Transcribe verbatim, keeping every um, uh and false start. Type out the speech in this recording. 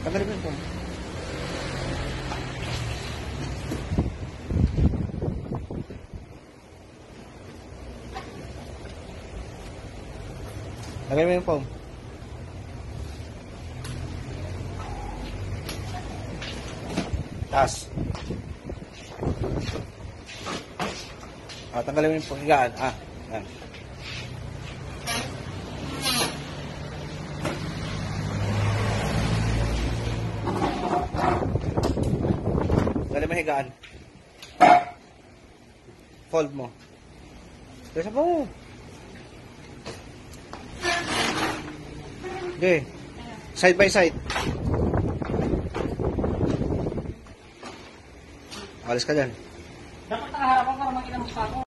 Tanggalin mo yung foam. Tanggalin mo yung foam. Taas. Ah, tanggalin mo yung foam. Higaan. Ah, yan. Tanggalin mo yung higaan. Fold mo. Kaya mo. Okay. Side by side. Alis ka dyan. Dapat nakaharapan para makita mo sa ako.